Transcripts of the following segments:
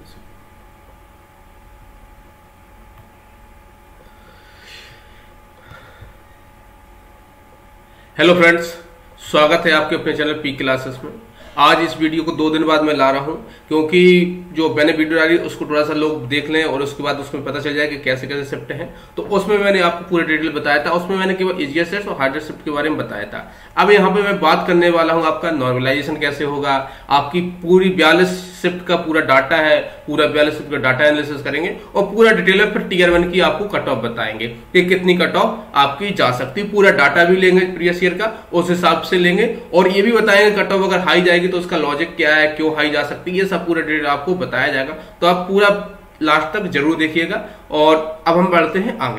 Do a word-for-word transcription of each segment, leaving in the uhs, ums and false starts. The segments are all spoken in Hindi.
हेलो फ्रेंड्स, स्वागत है आपके अपने चैनल पी क्लासेस में। आज इस वीडियो को दो दिन बाद मैं ला रहा हूं क्योंकि जो मैंने वीडियो डाली उसको थोड़ा सा लोग देख लें और उसके बाद उसमें पता चल जाए कि कैसे कैसे शिफ्ट हैं। तो उसमें मैंने आपको पूरे डिटेल बताया था, उसमें मैंने केवल इजियर शिफ्ट और हार्डर शिफ्ट के बारे में बताया था। अब यहाँ पे मैं बात करने वाला हूँ आपका नॉर्मलाइजेशन कैसे होगा। आपकी पूरी बयालीस शिफ्ट का पूरा डाटा है, पूरा बयालीस शिफ्ट का डाटा एनालिसिस करेंगे और पूरा डिटेल में फिर टीयर वन की आपको कट ऑफ बताएंगे कि कितनी कट ऑफ आपकी जा सकती है। पूरा डाटा भी लेंगे प्रीवियस ईयर का, उस हिसाब से लेंगे और ये भी बताएंगे कट ऑफ अगर हाई जाएगी तो उसका लॉजिक क्या है, क्यों हाई जा सकती है, ये सब पूरा डिटेल आपको बताया जाएगा। तो आप पूरा लास्ट तक जरूर देखिएगा। और अब हम बढ़ते हैं आगे।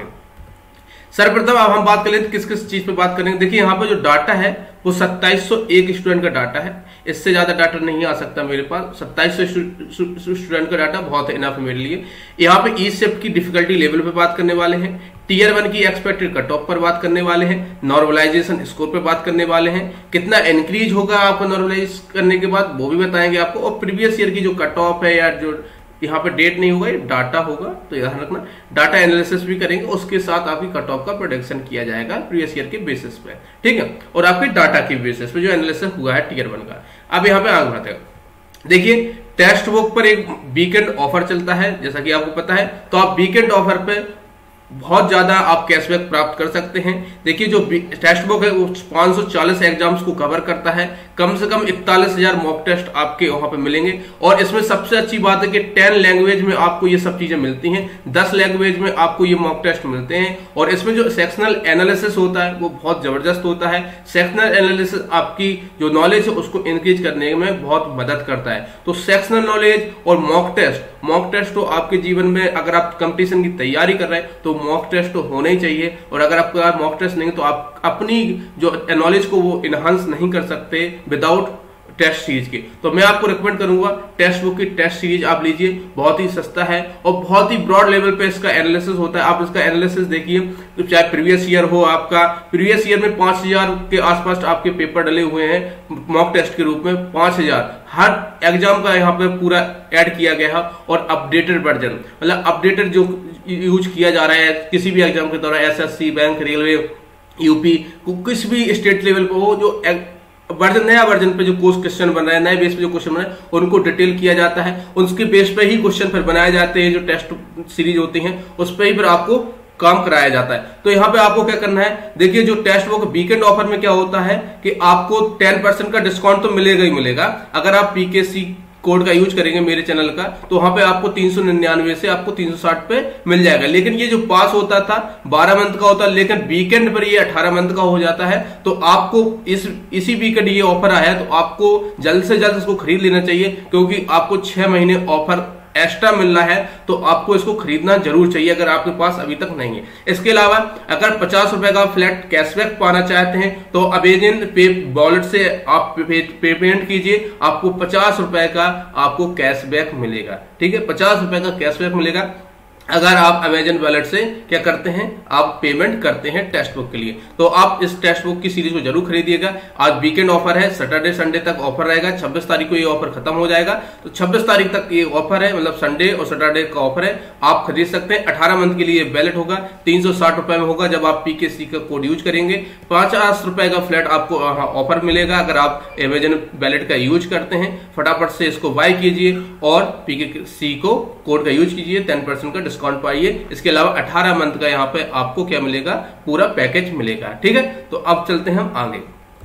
सर्वप्रथम अब हम बात कर लेते किस किस चीज पे बात करेंगे। देखिए यहाँ पे जो डाटा है वो सत्ताईस सौ एक स्टूडेंट का डाटा है, इससे ज्यादा डाटा नहीं आ सकता मेरे पास। सत्ताईस सौ स्टूडेंट का डाटा बहुत इनफ है मेरे लिए। यहाँ पे ई शिफ्ट की डिफिकल्टी लेवल पे बात करने वाले हैं, टीयर वन की एक्सपेक्टेड कट ऑफ पर बात करने वाले हैं, नॉर्मलाइजेशन स्कोर पर बात करने वाले हैं, कितना इंक्रीज होगा आपको नॉर्मलाइज करने के बाद वो भी बताएंगे आपको, और प्रीवियस ईयर की जो कट ऑफ है या जो यहाँ पे डेट नहीं होगा, ये डाटा होगा तो ध्यान रखना। डाटा एनालिसिस भी करेंगे, उसके साथ आपकी कट ऑफ का प्रोडिक्शन किया जाएगा प्रीवियस ईयर के बेसिस पे, ठीक है, और आपके डाटा के बेसिस पे जो एनालिसिस हुआ है टीयर वन का। अब यहाँ पे आगे बढ़ते हैं। देखिए टेक्स्ट बुक पर एक वीकेंड ऑफर चलता है, जैसा कि आपको पता है। तो आप वीकेंड ऑफर पे बहुत ज्यादा आप कैशबैक प्राप्त कर सकते हैं। देखिए जो टेक्स्ट बुक है वो पाँच सौ चालीस एग्जाम्स को कवर करता है, कम से कम इकतालीस हजार मॉक टेस्ट आपके वहां पे मिलेंगे। और इसमें सबसे अच्छी बात है कि टेन लैंग्वेज में आपको ये सब चीजें मिलती हैं, दस लैंग्वेज में आपको ये मॉक टेस्ट मिलते हैं। और इसमें जो सेक्शनल एनालिसिस होता है वो बहुत जबरदस्त होता है। सेक्शनल एनालिसिस आपकी जो नॉलेज है उसको इंक्रीज करने में बहुत मदद करता है। तो सेक्शनल नॉलेज और मॉक टेस्ट, मॉक टेस्ट तो आपके जीवन में अगर आप कंपटीशन की तैयारी कर रहे हैं तो मॉक टेस्ट तो होना ही चाहिए। और अगर आपका मॉक टेस्ट नहीं तो आप अपनी जो नॉलेज को वो इनहांस नहीं कर सकते विदाउट टेस्ट सीरीज के। तो मैं आपको रिकमेंड करूंगा टेक्स्ट बुक की टेस्ट सीरीज आप लीजिए, बहुत ही सस्ता है और बहुत ही ब्रॉड लेवल पे इसका एनालिसिस होता है। आप इसका एनालिसिस देखिए, तो चाहे प्रीवियस ईयर हो, आपका प्रीवियस ईयर में पांच हजार के आसपास आपके पेपर डले हुए हैं मॉक टेस्ट के रूप में, पांच हजार हर एग्जाम का यहाँ पे पूरा ऐड किया गया है। और अपडेटेड वर्जन, मतलब अपडेटेड जो यूज किया जा रहा है किसी भी एग्जाम के दौरान, एसएससी, बैंक, रेलवे, यूपी, किसी भी स्टेट लेवल पे हो, जो वर्जन नया वर्जन पे जो कोर्स क्वेश्चन बन रहा है, नए बेस पे जो क्वेश्चन बन रहे हैं उनको डिटेल किया जाता है। उसके बेस पे ही क्वेश्चन फिर बनाए जाते हैं, जो टेस्ट सीरीज होती हैं उस पर ही फिर आपको काम कराया जाता है। तो यहाँ पे आपको क्या करना है, देखिए जो टेक्स्ट बुक वीकेंड ऑफर में क्या होता है कि आपको टेन परसेंट का डिस्काउंट तो मिलेगा ही मिलेगा। अगर आप पीकेसी कोड का यूज करेंगे मेरे चैनल का तो वहां पे आपको तीन सौ निन्यानवे से आपको तीन सौ साठ पे मिल जाएगा। लेकिन ये जो पास होता था बारह मंथ का होता, लेकिन वीकेंड पर ये अठारह मंथ का हो जाता है। तो आपको इस इसी वीकेंड ये ऑफर आया है तो आपको जल्द से जल्द इसको खरीद लेना चाहिए, क्योंकि आपको छह महीने ऑफर एक्स्ट्रा मिल रहा है। तो आपको इसको खरीदना जरूर चाहिए अगर आपके पास अभी तक नहीं है। इसके अलावा अगर पचास रुपए का फ्लैट कैशबैक पाना चाहते हैं तो अमेज़न पे वॉलेट से आप पेमेंट कीजिए, आपको पचास रुपए का आपको कैशबैक मिलेगा, ठीक है, पचास रुपए का कैशबैक मिलेगा अगर आप अमेजन वॉलेट से क्या करते हैं, आप पेमेंट करते हैं टेक्स्ट बुक के लिए। तो आप इस टेक्स्ट बुक की सीरीज को जरूर खरीदिएगा। आज वीकेंड ऑफर है, सैटरडे संडे तक ऑफर रहेगा, छब्बीस तारीख को ये ऑफर खत्म हो जाएगा। तो छब्बीस तारीख तक ये ऑफर है, मतलब संडे और सैटरडे का ऑफर है, आप खरीद सकते हैं। अठारह मंथ के लिए वैलिड होगा, तीन सौ साठ रुपए में होगा जब आप पीकेसी का कोड यूज करेंगे। पचास रुपए का फ्लैट आपको ऑफर मिलेगा अगर आप अमेजन वैलेट का यूज करते हैं। फटाफट से इसको बाय कीजिए और पीकेसी को कोड का यूज कीजिए, टेन परसेंट का डिस्काउंट पाइए। इसके अलावा अठारह मंथ का यहाँ पे आपको क्या मिलेगा, पूरा पैकेज मिलेगा, ठीक है। तो अब चलते हैं हम आगे।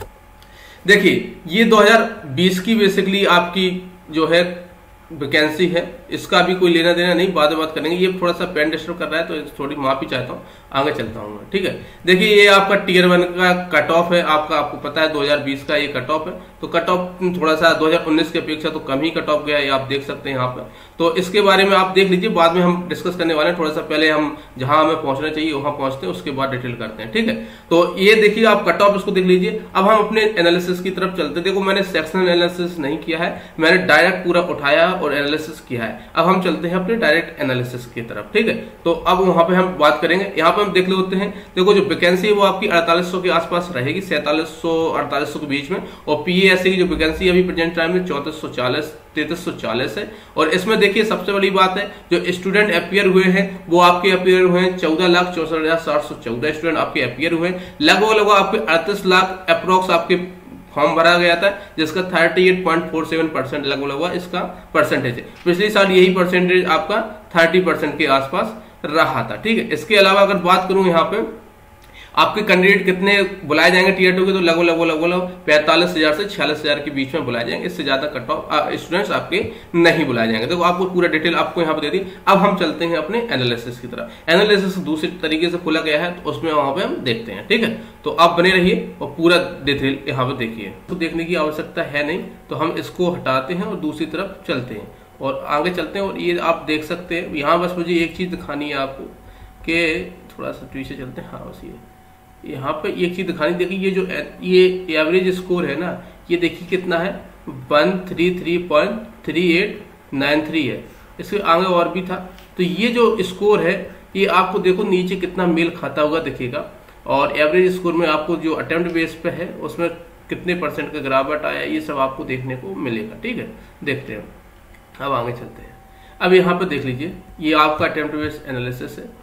देखिए ये दो हज़ार बीस की बेसिकली आपकी जो है वैकेंसी है, इसका भी कोई लेना देना नहीं, बाद में बात करेंगे। ये थोड़ा सा पेन डिस्टर्ब कर रहा है तो थोड़ी माफी चाहता हूँ, आगे चलता हूँ, ठीक है। देखिए ये आपका टीयर वन का कट ऑफ है, आपका आपको पता है दो हज़ार बीस का ये कट ऑफ है। तो कट ऑफ थोड़ा सा दो हज़ार उन्नीस की अपेक्षा तो कम ही कट ऑफ गया है, आप देख सकते हैं यहाँ पर। तो इसके बारे में आप देख लीजिए, बाद में हम डिस्कस करने वाले हैं। थोड़ा सा पहले हम जहां हमें पहुंचना चाहिए वहां पहुंचते हैं, उसके बाद डिटेल करते हैं, ठीक है। तो ये देखिए आप कट ऑफ इसको देख लीजिए। अब हम अपने एनालिसिस की तरफ चलते हैं। देखो मैंने सेक्शनल एनालिसिस नहीं किया है, मैंने डायरेक्ट पूरा उठाया और एनालिसिस किया है। अब हम चलते हैं अपने डायरेक्ट एनालिसिस की तरफ, ठीक है। तो अब वहां पे हम बात करेंगे, यहाँ पे हम देख लेते हैं। देखो जो वैकेंसी है वो आपकी अड़तालीस सौ के आसपास रहेगी, सैंतालीस सौ अड़तालीस सौ के बीच में, और पीए एस सी की जो वैकेंसी अभी प्रेजेंट टाइम में चौंतीस सौ चालीस तैतीस सौ चालीस है। और इसमें देखिए सबसे बड़ी बात है, जो स्टूडेंट अपियर हुए हैं वो आपके अपियर हुए हैं चौदह लाख चौसठ हजार सात सौ चौदह स्टूडेंट आपके अपियर हुए हैं। लगभग लगभग आपके अड़तीस लाख अप्रोक्स आपके फॉर्म भरा गया था, जिसका अड़तीस पॉइंट चार सात परसेंट लगभग लगभग इसका परसेंटेज है। पिछले साल यही परसेंटेज आपका तीस परसेंट के आसपास रहा था। ठीक है, इसके अलावा अगर बात करूं यहाँ पे आपके कैंडिडेट कितने बुलाए जाएंगे टीयर टू के, तो लगभग लगभग लगभग पैंतालीस हजार से छियालीस हजार के बीच में बुलाए जाएंगे। इससे ज्यादा कट ऑफ स्टूडेंट्स आपके नहीं बुलाए जाएंगे। देखो आपको पूरा डिटेल आपको यहाँ पे दे दी। अब हम चलते हैं अपने एनालिसिस की तरफ। एनालिसिस दूसरे तरीके से खोला गया है, तो उसमें वहां पे हम देखते हैं। ठीक है, तो आप बने रहिए और पूरा डिटेल यहाँ पे देखिए। तो देखने की आवश्यकता है नहीं, तो हम इसको हटाते हैं और दूसरी तरफ चलते हैं और आगे चलते हैं। और ये आप देख सकते हैं, यहाँ बस मुझे एक चीज दिखानी है आपको कि थोड़ा सा पीछे चलते हैं। हाँ बस ये यहाँ पे एक चीज दिखानी, देखिए ये जो ये एवरेज स्कोर है ना, ये देखिए कितना है, one three three point three eight nine three है। इसके आगे और भी था। तो ये जो स्कोर है ये आपको देखो नीचे कितना मेल खाता हुआ दिखेगा। और एवरेज स्कोर में आपको जो अटेम्प्ट बेस पे है उसमें कितने परसेंट का गिरावट आया, ये सब आपको देखने को मिलेगा। ठीक है, देखते हैं। अब आगे चलते हैं। अब यहाँ पे देख लीजिए, ये आपका अटेम्प्ट बेस एनालिसिस है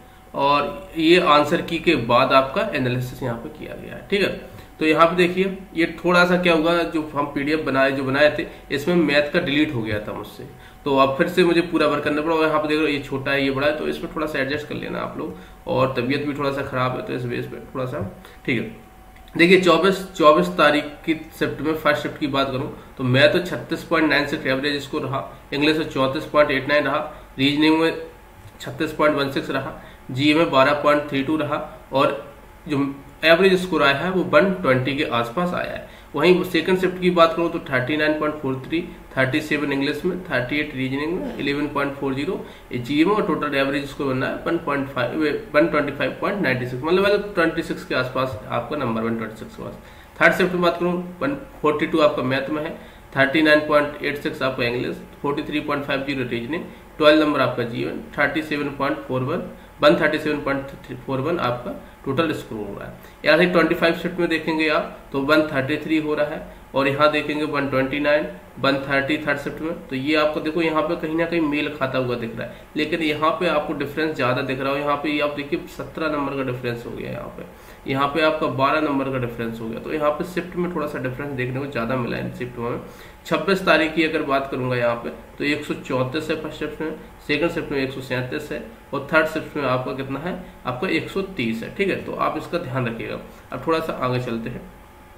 और ये आंसर की के बाद आपका एनालिसिस यहाँ पे किया गया है। ठीक है, तो यहाँ पे देखिए ये थोड़ा सा क्या हुआ, जो हम पीडीएफ बनाए जो बनाए थे इसमें मैथ का डिलीट हो गया था मुझसे, तो अब फिर से मुझे पूरा वर्क करना पड़ा। और यहाँ पे देख रहे हो ये छोटा है ये बड़ा है, तो इसमें थोड़ा सा एडजस्ट कर लेना आप लोग। और तबीयत भी थोड़ा सा खराब है तो इस बेस पे थोड़ा सा ठीक है। देखिए चौबीस चौबीस तारीख की शिफ्ट में फर्स्ट शिफ्ट की बात करूं तो मैं तो छत्तीस point nine six average score रहा, इंग्लिश में चौंतीस पॉइंट एट नाइन रहा, रीजनिंग में छत्तीस पॉइंट वन सिक्स रहा, जी में बारह पॉइंट थ्री टू रहा और जो एवरेज स्कोर आया है वो वन ट्वेंटी के आसपास आया है। वहीं सेकंड शिफ्ट की बात करूं तो thirty nine point four three, thirty seven English में, थर्टी एट रीजनिंग में, इलेवन पॉइंट फोर जीरो जी में और टोटल एवरेज स्कोर बनना है one point five one twenty five point ninety six, मतलब ट्वेंटी सिक्स के आसपास आपका नंबर वन ट्वेंटी सिक्स के पास। थर्ड शिफ्ट की बात करूं वन फोर्टी टू आपका मैथ में है, thirty nine point eight six आपका English, forty three point five zero reasoning, twelve number आपका जीवन, thirty seven point four one one thirty seven point four one आपका टोटल स्कोर हो रहा है। यहाँ से ट्वेंटी फाइव शिफ्ट में देखेंगे आप तो वन थर्टी थ्री हो रहा है और यहाँ देखेंगे one twenty nine, one thirty third shift में, तो ये आपको देखो यहाँ पे कहीं ना कहीं मेल खाता हुआ दिख रहा है, लेकिन यहाँ पे आपको डिफरेंस ज्यादा दिख रहा है। यहाँ पे आप देखिए सत्रह नंबर का डिफरेंस हो गया, यहाँ पे यहाँ पे आपका बारह नंबर का डिफरेंस हो गया, तो यहाँ पे शिफ्ट में थोड़ा सा डिफरेंस देखने को ज्यादा मिला है शिफ्ट में। छब्बीस तारीख की अगर बात करूंगा यहाँ पे तो एक सौ चौंतीस है फर्स्ट शिफ्ट में, सेकंड शिफ्ट में एक सौ सैंतीस है और थर्ड शिफ्ट में आपका कितना है, आपका एक सौ तीस है। ठीक है, तो आप इसका ध्यान रखिएगा। अब थोड़ा सा आगे चलते हैं,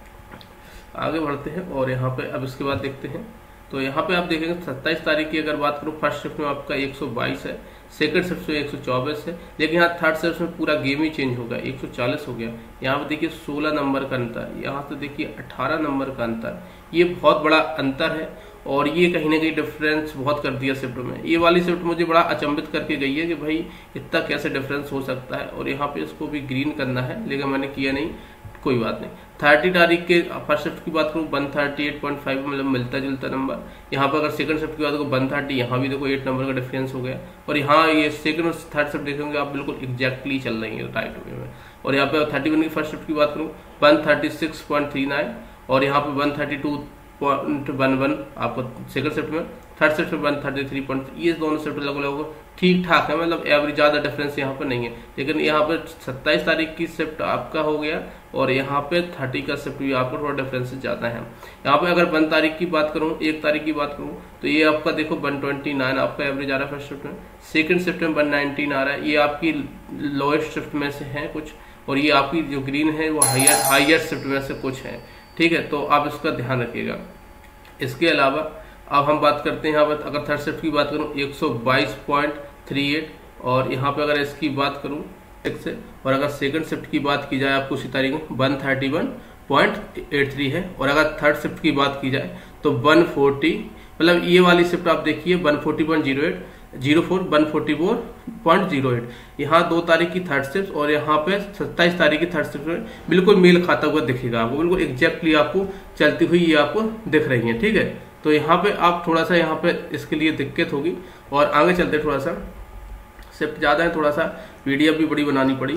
आगे बढ़ते हैं और यहाँ पे अब इसके बाद देखते हैं। तो यहाँ पे आप देखेंगे सत्ताईस तारीख की अगर बात करूँ फर्स्ट शिफ्ट में आपका एक सौ बाईस है, सेकंड शिफ्ट में एक सौ चौबीस है, लेकिन यहाँ थर्ड शिफ्ट में पूरा गेम ही चेंज हो गया, एक सौ चालीस हो गया। यहाँ पे देखिए सोलह नंबर का अंतर, यहाँ पे देखिए अठारह नंबर का अंतर, ये बहुत बड़ा अंतर है और ये कहीं ना कहीं डिफरेंस बहुत कर दिया शिफ्ट में। ये वाली शिफ्ट मुझे बड़ा अचंभित करके गई है कि भाई इतना कैसे डिफरेंस हो सकता है। और यहाँ पे इसको भी ग्रीन करना है लेकिन मैंने किया नहीं, कोई बात नहीं। थर्टी तारीख के फर्स्ट शिफ्ट की बात करूँ one thirty eight point five मतलब मिलता जुलता नंबर। यहाँ पर अगर सेकंड शिफ्ट की बात करूँ वन थर्टी, यहाँ भी देखो एट नंबर का डिफरेंस हो गया और यहाँ ये सेकंड और थर्ड शिफ्ट देखेंगे आप बिल्कुल एग्जैक्टली चल रही है राइट वे में। और यहाँ पे थर्टी वन की फर्स्ट शिफ्ट की बात करूँ one thirty six point three nine और यहाँ पे one thirty two point one one आपको सेकंड शिफ्ट में, थर्ड शिफ्ट में वन थर्टी थ्री पॉइंट, ये दोनों शिफ्ट लगभग लगभग ठीक ठाक है, मतलब एवरेज ज्यादा डिफरेंस यहाँ पे नहीं है। लेकिन यहाँ पे सत्ताईस तारीख की शिफ्ट आपका हो गया और यहाँ पे थर्टी का शिफ्ट भी आपको थोड़ा डिफरेंस ज्यादा है। यहाँ पे अगर वन तारीख की बात करूँ, एक तारीख की बात करूँ तो ये आपका देखो वन ट्वेंटी नाइन आपका एवरेज आ रहा है फर्स्ट शिफ्ट में, सेकंड शिफ्ट में वन नाइनटीन आ रहा है, ये आपकी लोएस्ट शिफ्ट में से है कुछ, और ये आपकी जो ग्रीन है वो हायर हायर शिफ्ट में से कुछ है। ठीक है, तो आप इसका ध्यान रखिएगा। इसके अलावा अब हम बात करते हैं यहाँ पर अगर थर्ड शिफ्ट की बात करूँ एक सौ बाईस पॉइंट थ्री एट और यहाँ पे अगर इसकी बात करूँ से, और अगर सेकंड शिफ्ट की बात की जाए आपको उसी तारीख में one thirty one point eight three है और अगर थर्ड शिफ्ट की बात की जाए तो वन फोर्टी, मतलब ये वाली शिफ्ट आप देखिए one forty point zero eight zero four one forty four point zero eight, यहाँ दो तारीख की थर्ड शिफ्ट और यहाँ पे सत्ताईस तारीख की थर्ड शिफ्ट में बिल्कुल मेल खाता हुआ दिखेगा आपको, बिल्कुल एग्जैक्टली आपको चलती हुई ये आपको दिख रही है। ठीक है, तो यहाँ पे आप थोड़ा सा यहाँ पे इसके लिए दिक्कत होगी और आगे चलते थोड़ा सा शिफ्ट ज्यादा है, थोड़ा सा पीडीएफ भी बड़ी बनानी पड़ी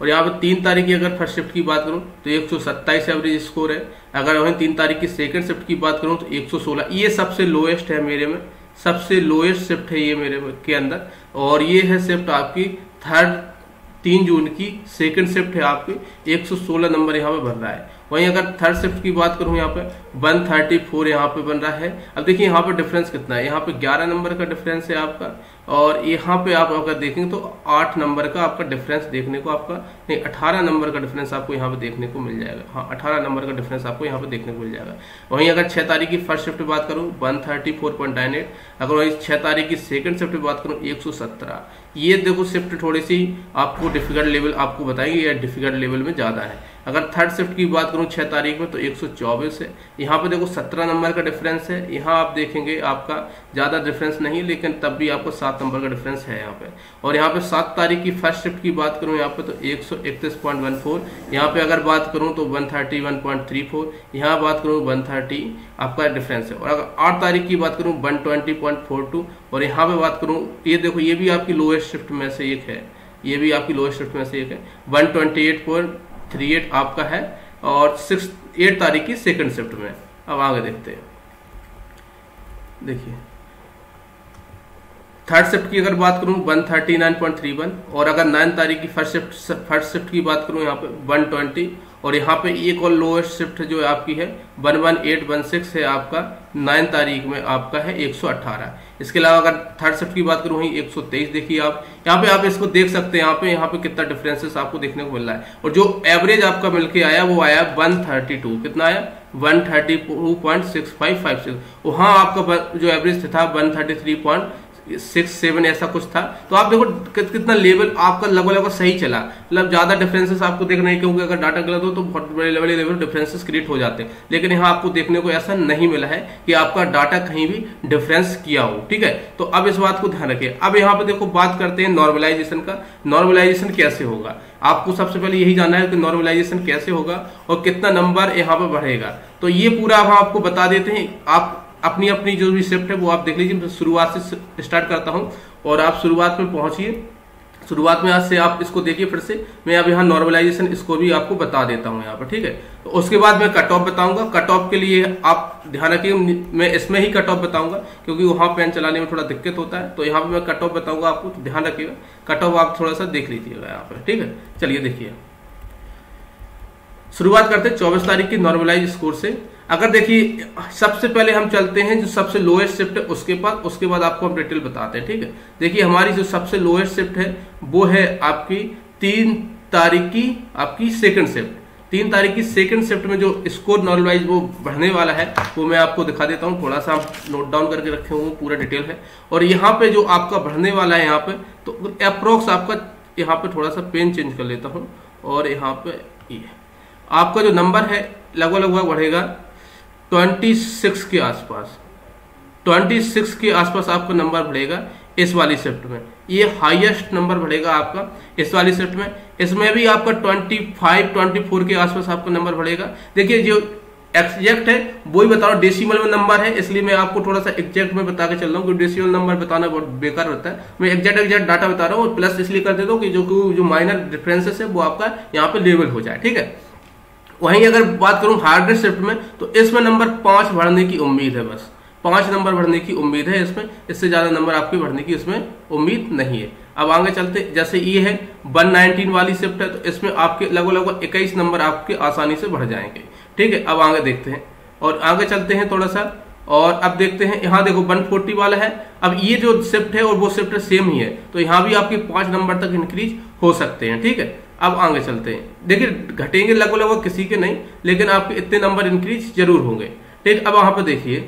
और यहाँ पे तीन तारीख की अगर फर्स्ट शिफ्ट की बात करूँ तो एक सौ सत्ताईस एवरेज स्कोर है। अगर वहीं तीन तारीख की सेकंड शिफ्ट की बात करूँ तो एक सौ सोलह, ये सबसे लोएस्ट है मेरे में, सबसे लोएस्ट शिफ्ट है ये मेरे के अंदर। और ये है शिफ्ट आपकी थर्ड तीन जून की सेकंड शिफ्ट है आपकी, एक सौ सोलह नंबर यहाँ पे बन रहा है। वहीं अगर थर्ड शिफ्ट की बात करूं यहाँ पे एक सौ चौंतीस यहाँ पे बन रहा है। अब देखिए यहाँ पे डिफरेंस कितना है, यहाँ पे ग्यारह नंबर का डिफरेंस है आपका, और यहाँ पे आप अगर देखेंगे तो आठ नंबर का आपका डिफरेंस देखने को आपका नहीं अठारह नंबर का डिफरेंस आपको यहाँ पे देखने को मिल जाएगा। हाँ, अठारह नंबर का डिफरेंस आपको यहाँ पे देखने को मिल जाएगा। वहीं अगर छह तारीख की फर्स्ट शिफ्ट बात करूँ एक सौ चौंतीस पॉइंट नाइन एट, अगर वहीं छह तारीख की सेकंड शिफ्ट बात करूँ एक सौ सत्रह। ये देखो शिफ्ट थोड़ी सी आपको डिफिकल्ट लेवल आपको बताएंगे, या डिफिकल्ट लेवल में ज्यादा है। अगर थर्ड शिफ्ट की बात करूं छह तारीख में तो एक सौ चौबीस है। यहाँ पे देखो सत्रह नंबर का डिफरेंस है। यहाँ आप देखेंगे आपका ज्यादा डिफरेंस नहीं, लेकिन तब भी आपको सात नंबर का डिफरेंस है यहाँ पे। और यहाँ पे सात तारीख की फर्स्ट शिफ्ट की बात करूं यहाँ पे तो एक सौ इकतीस पॉइंट वन फोर, यहाँ पे अगर बात करूं तो एक सौ इकतीस पॉइंट तीन चार, यहाँ बात करूं एक सौ तीस आपका डिफरेंस है। और अगर आठ तारीख की बात करूं एक सौ बीस पॉइंट फोर टू, और यहाँ पे बात करूं ये देखो ये भी आपकी लोएस्ट शिफ्ट में से एक है, ये भी आपकी लोएस्ट शिफ्ट में से एक है। एक सौ अट्ठाईस पॉइंट थ्री एट आपका है, और सिक्स एट तारीख की सेकंड शिफ्ट में। अब आगे देखते हैं, देखिए थर्ड शिफ्ट की अगर बात करूं एक सौ उनतालीस पॉइंट तीन वन, और अगर नौ तारीख की फर्स्ट शिफ्ट फर्स्ट शिफ्ट की बात करूं यहाँ पे एक सौ बीस, और यहाँ पे एक और लोएस्ट शिफ्ट जो आपकी है एक सौ अठारह सिक्सटीन है आपका, नौ तारीख में आपका है एक सौ अठारह। इसके अलावा अगर थर्ड शिफ्ट की बात करूं वहीं एक सौ तेईस देखिए आप, यहाँ पे आप इसको देख सकते हैं, यहाँ पे यहाँ पे कितना डिफरेंसेस आपको देखने को मिल रहा है। और जो एवरेज आपका मिलके आया वो आया एक सौ बत्तीस, कितना आया एक सौ बत्तीस point six five five six. वहां आपका जो एवरेज था एक सौ तैंतीस पॉइंट सिक्स सेवन ऐसा कुछ था। तो आप देखो कितना लेवल आपका लगभग लगभग सही चला, मतलब ज्यादा डिफरेंसेस आपको देखना है, क्योंकि अगर डाटा गलत हो तो बहुत बड़े बड़े लेवल डिफरेंसेस क्रिएट हो जाते हैं। लेकिन यहाँ आपको देखने को ऐसा नहीं मिला है कि आपका डाटा कहीं भी डिफरेंस किया हो, ठीक है। तो अब इस बात को ध्यान रखिए। अब यहाँ पे देखो बात करते हैं नॉर्मलाइजेशन का। नॉर्मलाइजेशन कैसे होगा, आपको सबसे पहले यही जानना है कि नॉर्मलाइजेशन कैसे होगा और कितना नंबर यहाँ पे बढ़ेगा। तो ये पूरा हम आपको बता देते हैं। आप अपनी अपनी जो भी शिफ्ट है वो आप देख लीजिए। मैं शुरुआत से स्टार्ट करता हूं और आप शुरुआत में पहुंचिए। शुरुआत में आज से आप इसको देखिए फिर से। मैं अब यहाँ नॉर्मलाइजेशन इसको भी आपको बता देता हूं यहाँ पर, ठीक है। तो उसके बाद मैं कट ऑफ बताऊंगा। कट ऑफ के लिए आप ध्यान रखिए, मैं इसमें ही कट ऑफ बताऊंगा क्योंकि वहां पेन चलाने में थोड़ा दिक्कत होता है। तो यहाँ पे मैं कट ऑफ बताऊंगा आपको, तो ध्यान रखिएगा। कट ऑफ आप थोड़ा सा देख लीजिएगा यहाँ पर, ठीक है। चलिए देखिए, शुरुआत करते हैं चौबीस तारीख की नॉर्मलाइज स्कोर से। अगर देखिए सबसे पहले हम चलते हैं जो सबसे लोएस्ट शिफ्ट है उसके पास, उसके बाद आपको हम डिटेल बताते हैं, ठीक है। देखिए हमारी जो सबसे लोएस्ट शिफ्ट है वो है आपकी तीन तारीख की आपकी सेकंड शिफ्ट। तीन तारीख की सेकंड शिफ्ट में जो स्कोर नॉर्मलाइज वो बढ़ने वाला है वो मैं आपको दिखा देता हूँ। थोड़ा सा आप नोट डाउन करके रखे हुए, पूरा डिटेल है। और यहाँ पे जो आपका बढ़ने वाला है यहाँ पे, तो अप्रोक्स आपका यहाँ पे थोड़ा सा पेन चेंज कर लेता हूँ, और यहाँ पे ये आपका जो नंबर है लगभग लगभग बढ़ेगा छब्बीस के आसपास। छब्बीस के आसपास आपका नंबर बढ़ेगा इस वाली शिफ्ट में। ये हाईएस्ट नंबर बढ़ेगा आपका इस वाली शिफ्ट में। इसमें भी आपका पच्चीस, चौबीस के आसपास आपका नंबर बढ़ेगा। देखिए जो एग्जैक्ट है वही बता रहा हूँ, डेसिमल में नंबर है, इसलिए मैं आपको थोड़ा सा एग्जैक्ट में बता के चल रहा हूँ, क्योंकि डेसिमल नंबर बताना बहुत बेकार होता है। मैं एग्जैक्ट एग्जैक्ट डाटा बता रहा हूँ, प्लस इसलिए कर देता हूँ कि जो जो माइनर डिफरेंसेस है वो आपका यहाँ पे लेवल हो जाए, ठीक है। वहीं अगर बात करूं हार्ड शिफ्ट में, तो इसमें नंबर पांच बढ़ने की उम्मीद है, बस पांच नंबर बढ़ने की उम्मीद है इसमें। इससे ज्यादा नंबर आपके बढ़ने की इसमें उम्मीद नहीं है। अब आगे चलते, जैसे ये है एक सौ उन्नीस वाली शिफ्ट है, तो इसमें आपके लगभग लगभग इक्कीस नंबर आपके आसानी से बढ़ जाएंगे, ठीक है। अब आगे देखते हैं और आगे चलते हैं थोड़ा सा, और अब देखते हैं यहाँ देखो एक सौ चालीस वाला है। अब ये जो शिफ्ट है और वो शिफ्ट सेम ही है, तो यहाँ भी आपके पांच नंबर तक इंक्रीज हो सकते हैं, ठीक है। अब आगे चलते हैं, देखिए घटेंगे लगभग लगभग किसी के नहीं, लेकिन आपके इतने नंबर इंक्रीज जरूर होंगे, ठीक। अब वहां पर देखिए,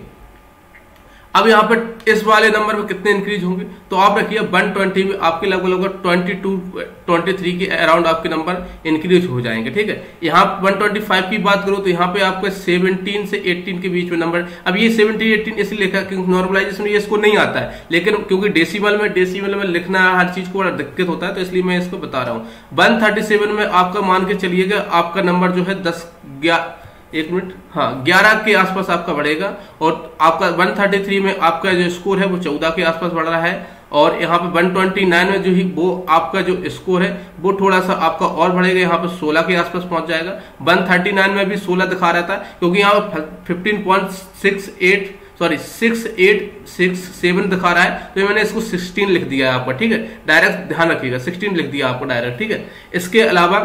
अब यहाँ पे इस वाले नंबर में कितने इंक्रीज होंगे, तो आप रखिए एक सौ बीस में आपके लगभग लगभग बाईस, तेईस के अराउंड आपके नंबर इंक्रीज हो जाएंगे, ठीक है। यहाँ एक सौ पच्चीस की बात करूं तो यहाँ पे आपको सत्रह से अठारह के बीच में नंबर। अब ये सत्रह अठारह इसलिए लिखा क्योंकि नॉर्मलाइजेशन में ये इसको नहीं आता है, लेकिन क्योंकि डेसिमल में डेसिमल में लिखना हर चीज को बड़ा दिक्कत होता है, तो इसलिए मैं इसको बता रहा हूँ। एक सौ सैंतीस में आपका मान के चलिएगा आपका नंबर जो है दस ग्यारह एक मिनट हाँ ग्यारह के आसपास आपका बढ़ेगा, और आपका एक सौ तैंतीस में आपका जो स्कोर है वो चौदह के आसपास बढ़ रहा है। और यहाँ पे वन ट्वेंटी नाइन में जो ही वो आपका जो स्कोर है वो थोड़ा सा आपका और बढ़ेगा, यहाँ पे सोलह के आसपास पहुंच जाएगा। वन थर्टी नाइन में भी सोलह दिखा रहता है क्योंकि यहाँ पे fifteen point six eight sorry six eight six seven दिखा रहा है, तो मैंने इसको सिक्सटीन लिख दिया है आपका, ठीक है। डायरेक्ट ध्यान रखिएगा, सिक्सटीन लिख दिया आपको डायरेक्ट, ठीक है। इसके अलावा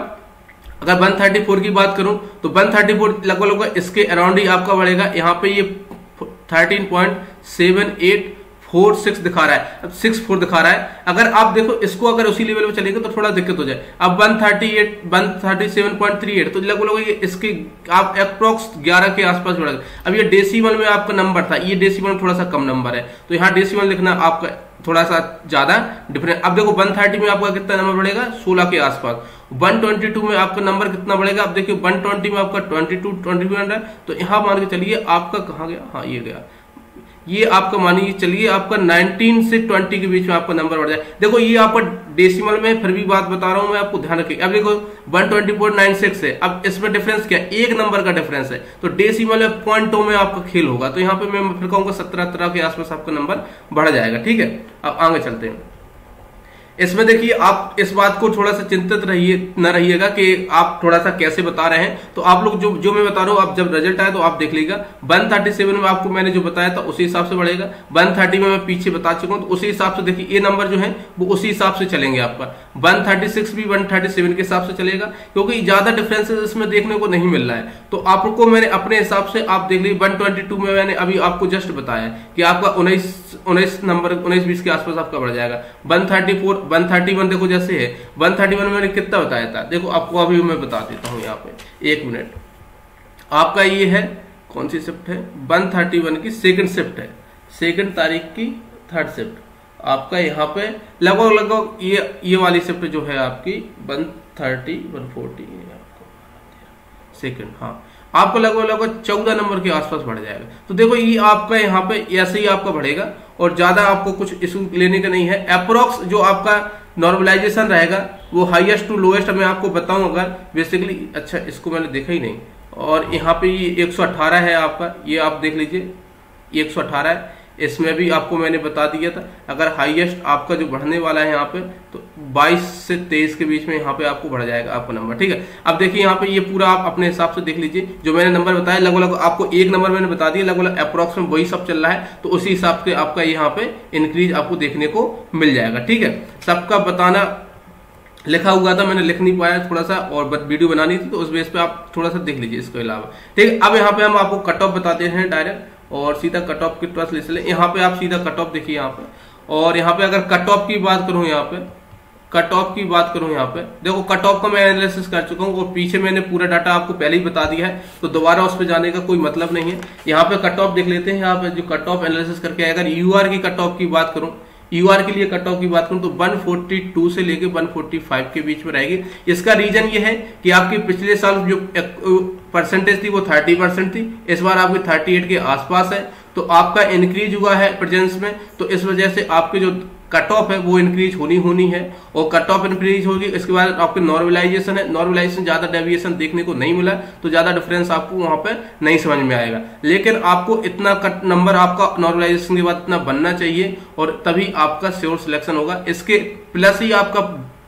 अगर वन थर्टी फोर की बात करूं तो वन थर्टी फोर लगभग लगभग इसके अराउंड ही आपका बढ़ेगा। यहाँ पे ये thirteen point seven eight four six दिखा रहा है, अब सिक्स फोर दिखा रहा है। अगर आप देखो इसको अगर उसी लेवल पे चलेगा तो थोड़ा दिक्कत हो जाए। अब one thirty eight one thirty seven point three eight तो लगभग लगभग इसके आप अप्रोक्स ग्यारह के आसपास बढ़ेगा। अब ये डेसिमल में आपका नंबर था, ये डेसिमल में थोड़ा सा कम नंबर है, तो यहाँ डेसिमल लिखना आपका थोड़ा सा ज्यादा डिफरेंस। अब देखो वन थर्टी में आपका कितना नंबर बढ़ेगा, सोलह के आसपास। वन ट्वेंटी टू में आपका नंबर कितना बढ़ेगा, अब देखिए वन ट्वेंटी में आपका ट्वेंटी टू ट्वेंटी टू है, तो यहाँ मान के चलिए आपका कहाँ गया, हाँ ये गया, ये आपका मानिए चलिए आपका नाइनटीन से ट्वेंटी के बीच में आपका नंबर बढ़ जाए। देखो ये आपका डेसिमल में फिर भी बात बता रहा हूं मैं, आपको ध्यान रखिए। अब देखो one twenty four nine six है, अब इसमें डिफरेंस क्या, एक नंबर का डिफरेंस है, तो डेसिमल में पॉइंटों में आपका खेल होगा, तो यहाँ पे मैं फिर कहूंगा सत्रह सत्रह के आसपास आपका नंबर बढ़ जाएगा, ठीक है। अब आगे चलते हैं। इसमें देखिए आप इस बात को थोड़ा सा चिंतित रहिए न रहिएगा कि आप थोड़ा सा कैसे बता रहे हैं, तो आप लोग जो जो मैं बता रहा हूं, आप जब रिजल्ट आए तो आप देख लीजिएगा। वन थर्टी सेवन में आपको मैंने जो बताया था उसी हिसाब से बढ़ेगा, वन थर्टी में मैं पीछे बता चुका हूं, तो उसी हिसाब से देखिए ये नंबर जो है वो उसी हिसाब से चलेंगे आपका। वन थर्टी सिक्स भी वन थर्टी सेवन के हिसाब से चलेगा, क्योंकि ज्यादा डिफरेंसेस इसमें देखने को नहीं मिल रहा है, तो आपको मैंने अपने हिसाब से आप देख लीजिए। वन ट्वेंटी टू में मैंने अभी आपको जस्ट बताया कि आपका उन्नीस उन्नीस नंबर उन्नीस बीस के आसपास आपका बढ़ जाएगा। One thirty four one thirty one देखो जैसे है, वन थर्टी वन में मैंने कितना बताया था, देखो आपको अभी मैं बता देता हूं यहाँ पे, एक मिनट। आपका ये है कौन सी शिफ्ट है, वन थर्टी वन की सेकंड शिफ्ट है, सेकंड तारीख की थर्ड शिफ्ट आपका यहाँ पे लगभग लगभग ये ये वाली शिफ्ट जो है आपकी वन थर्टी वन फोर्टी आपको सेकंड, हाँ आपको लगभग लगभग चौदह नंबर के आसपास बढ़ जाएगा। तो देखो ये आपका यहाँ पे ऐसे ही आपका बढ़ेगा और ज्यादा आपको कुछ इशू लेने का नहीं है। अप्रोक्स जो आपका नॉर्मलाइजेशन रहेगा वो हाईएस्ट टू लोएस्ट मैं आपको बताऊं अगर बेसिकली, अच्छा इसको मैंने देखा ही नहीं, और यहाँ पे ये एक सौ अठारह है आपका, ये आप देख लीजिए एक सौ अठारह है, इसमें भी आपको मैंने बता दिया था। अगर हाईएस्ट आपका जो बढ़ने वाला है यहाँ पे तो बाईस से तेईस के बीच में यहाँ पे आपको बढ़ जाएगा आपका नंबर, ठीक है। अब देखिए यहाँ पे ये पूरा आप अपने हिसाब से देख लीजिए, जो मैंने नंबर बताया लगभग लगभग आपको एक नंबर मैंने बता दिया, लगभग लगभग अप्रोक्स में वही सब चल रहा है, तो उसी हिसाब से आपका यहाँ पे इंक्रीज आपको देखने को मिल जाएगा, ठीक है। सबका बताना लिखा हुआ था, मैंने लिख नहीं पाया थोड़ा सा, और वीडियो बनानी थी, तो उस बेस पे आप थोड़ा सा देख लीजिए इसके अलावा, ठीक है। अब यहाँ पे हम आपको कट ऑफ बताते हैं डायरेक्ट, और सीधा कट ऑफ की पास ले चले। यहाँ पे आप सीधा कट ऑफ देखिए यहाँ पे, और यहाँ पे अगर कट ऑफ की बात करूं, यहाँ पे कट ऑफ की बात करूं, यहाँ पे देखो कट ऑफ का मैं एनालिसिस कर चुका हूं, और पीछे मैंने पूरा डाटा आपको पहले ही बता दिया है, तो दोबारा उस पर जाने का कोई मतलब नहीं है। यहाँ पे कट ऑफ देख लेते हैं, यहाँ पे जो कट ऑफ एनालिसिस करके, अगर यूआर की कट ऑफ की बात करूं, यूआर के लिए कट ऑफ की बात करूं तो वन फोर्टी टू से लेके वन फोर्टी फाइव के बीच में रहेगी। इसका रीजन ये है कि आपकी पिछले साल जो परसेंटेज थी वो थर्टी परसेंट थी, इस बार आपकी थर्टी एट के आसपास है, तो आपका इंक्रीज हुआ है प्रेजेंस में, तो इस वजह से आपके जो कट ऑफ है वो इंक्रीज होनी होनी है, और कट ऑफ इंक्रीज होगी। इसके बाद आपके नॉर्मलाइजेशन है, नॉर्मलाइजेशन ज्यादा डेविएशन देखने को नहीं मिला, तो ज्यादा डिफरेंस आपको वहां पे नहीं समझ में आएगा, लेकिन आपको इतना कट नंबर आपका नॉर्मलाइजेशन के बाद इतना बनना चाहिए, और तभी आपका श्योर सिलेक्शन होगा। इसके प्लस ही आपका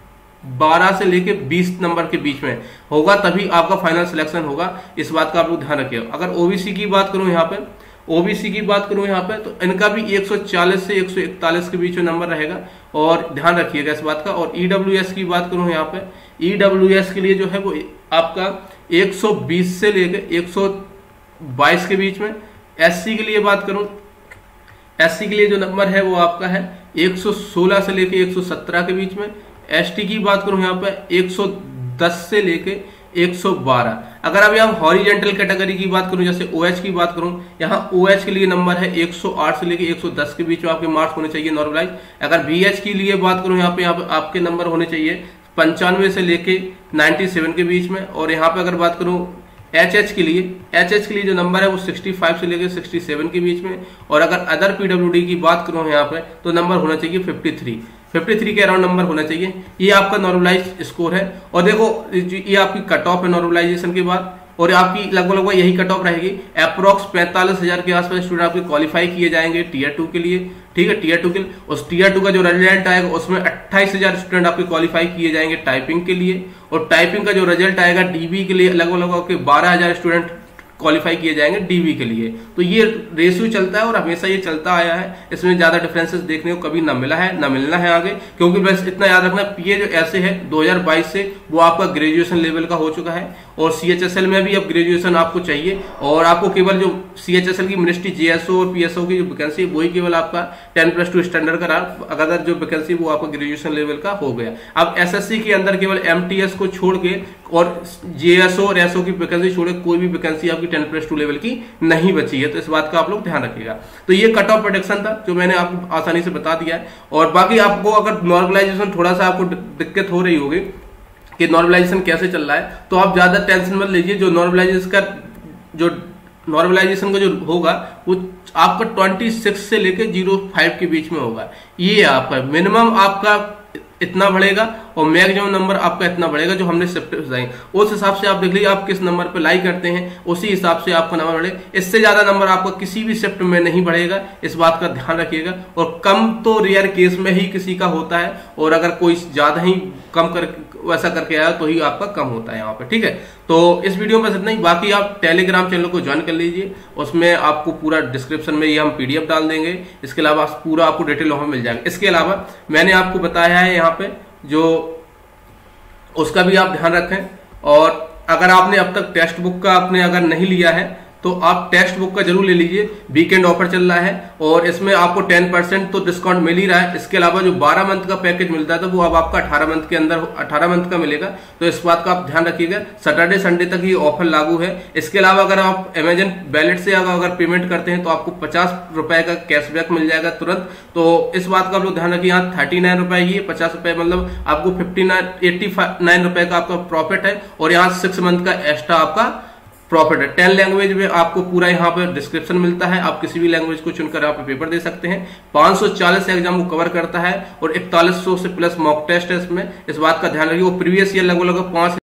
बारह से लेके बीस नंबर के बीच में होगा, तभी आपका फाइनल सिलेक्शन होगा। इस बात का आप लोग ध्यान रखिए। अगर ओबीसी की बात करूं यहाँ पे, ओबीसी की बात करूं यहाँ पे, तो इनका भी एक सौ चालीस से एक सौ इकतालीस के बीच में नंबर रहेगा, और ध्यान रखिएगा इस बात का। और ईडब्ल्यूएस की बात करूं यहाँ पे, ईडब्ल्यूएस के लिए जो है वो आपका एक सौ बीस से लेकर एक सौ बाईस के बीच में। एससी के लिए बात करूं, एससी के लिए जो नंबर है वो आपका है एक सौ सोलह से लेकर एक सौ सत्रह के बीच में। एसटी की बात करूं यहाँ पे एक सौ दस से लेके एक सौ बारह। अगर अब यहाँ हॉरिजेंटल कैटेगरी की बात करूं, जैसे ओएच की बात करूं, यहाँ ओएच के लिए नंबर है एक सौ आठ से लेके एक सौ दस के बीच में आपके मार्क्स होने चाहिए नॉर्मलाइज। अगर बीएच के लिए बात करूं, यहाँ पे यहाँ पे आपके नंबर होने चाहिए पंचानवे से लेके सत्तानवे के बीच में। और यहाँ पे अगर बात करूं एच एच के लिए, एच एच के लिए जो नंबर है वो पैंसठ से लेकर सड़सठ के बीच में। और अगर अदर पीडब्ल्यूडी की बात करूं यहाँ पे, तो नंबर होना चाहिए तिरेपन तिरेपन के अराउंड नंबर होना चाहिए। ये आपका नॉर्मलाइज स्कोर है। और देखो ये आपकी कट ऑफ है नॉर्मलाइजेशन के बाद, और आपकी लगभग लगभग यही कट ऑफ रहेगी। अप्रोक्स पैंतालीस हजार के आसपास स्टूडेंट आपके क्वालिफाई किए जाएंगे टीयर टू के लिए, ठीक है। टीयर टू के लिए उस टीयर टू का जो रिजल्ट आएगा उसमें अट्ठाईस हजार स्टूडेंट आपके क्वालिफाई किए जाएंगे टाइपिंग के लिए, और टाइपिंग का जो रिजल्ट आएगा डीबी के लिए लगभग लगभग आपके बारह हजार स्टूडेंट क्वालिफाई किए जाएंगे डीबी के लिए। तो ये रेशियो चलता है और हमेशा ये चलता आया है, इसमें ज्यादा डिफरेंसेस देखने को कभी ना मिला है ना मिलना है आगे। क्योंकि बस इतना याद रखना, पीए जो ऐसे है दो हजार बाईस से वो आपका ग्रेजुएशन लेवल का हो चुका है, और सीएचएसएल में भी अब ग्रेजुएशन आपको चाहिए, और आपको केवल जो सीएचएसएल की मिनिस्ट्री जेएसओ और पीएसओ की जो वैकेंसी वही केवल आपका टेन प्लस टू स्टैंडर्ड का, अगर जो वैकेंसी वो आपका ग्रेजुएशन लेवल का हो गया। अब एसएससी के अंदर केवल एमटीएस को छोड़ के और जेएसओ और एसओ की वैकेंसी छोड़ के कोई भी वैकेंसी आपकी टेन प्लस टू लेवल की नहीं बची है, तो इस बात का आप लोग ध्यान रखिएगा। तो ये कट ऑफ प्रोडिक्शन था जो मैंने आपको आसानी से बता दिया है। और बाकी आपको अगर नॉर्मलाइजेशन थोड़ा सा आपको दिक्कत हो रही होगी कि नॉर्मलाइजेशन कैसे चल रहा है, तो आप ज्यादा टेंशन मत लीजिए। जो नॉर्मलाइजेशन का जो नॉर्मलाइजेशन का जो होगा वो आपका छब्बीस से लेके जीरो फाइव के बीच में होगा। ये आपका मिनिमम आपका इतना बढ़ेगा और मैक्सिमम नंबर आपका इतना बढ़ेगा जो हमने शिफ्ट जाएंगे। उस हिसाब से आप देख लीजिए आप किस नंबर पे लाई करते हैं, उसी हिसाब से आपका नंबर बढ़े। इससे ज्यादा नंबर आपका किसी भी शिफ्ट में नहीं बढ़ेगा, इस बात का ध्यान रखिएगा। और कम तो रेयर केस में ही किसी का होता है, और अगर कोई ज्यादा ही कम कर वैसा करके आया तो ही आपका कम होता है यहाँ पे, ठीक है। तो इस वीडियो में बस इतना ही। बाकी आप टेलीग्राम चैनल को ज्वाइन कर लीजिए, उसमें आपको पूरा डिस्क्रिप्शन में ये हम पीडीएफ डाल देंगे। इसके अलावा पूरा आपको डिटेल वहां मिल जाएगा। इसके अलावा मैंने आपको बताया है यहाँ पे जो उसका भी आप ध्यान रखें। और अगर आपने अब तक टेक्स्ट बुक का आपने अगर नहीं लिया है तो आप टेक्स्ट बुक का जरूर ले लीजिए, वीकेंड ऑफर चल रहा है और इसमें आपको टेन परसेंट तो डिस्काउंट मिल ही रहा है। इसके अलावा जो बारह मंथ का पैकेज मिलता है तो वो अब आपका अठारह मंथ के अंदर अठारह मंथ का मिलेगा, तो इस बात का आप ध्यान रखिएगा। सैटरडे संडे तक ये ऑफर लागू है। इसके अलावा अगर आप अमेजन वैलेट से अगर पेमेंट करते हैं तो आपको पचास रुपए का कैशबैक मिल जाएगा तुरंत। तो इस बात का आप लोग ध्यान रखिए। यहाँ थर्टी नाइन रुपए ही पचास रुपए मतलब आपको फिफ्टी नाइन एट्टी नाइन रुपए का आपका प्रॉफिट है, और यहाँ सिक्स मंथ का एक्स्ट्रा आपका प्रॉफिट है। टेन लैंग्वेज में आपको पूरा यहाँ पे डिस्क्रिप्शन मिलता है, आप किसी भी लैंग्वेज को चुनकर आप पेपर दे सकते हैं। पाँच सौ चालीस एग्जाम को कवर करता है और इकतालीस सौ से प्लस मॉक टेस्ट है इसमें, इस बात का ध्यान रखिए। वो प्रीवियस ईयर लगभग लगभग पांच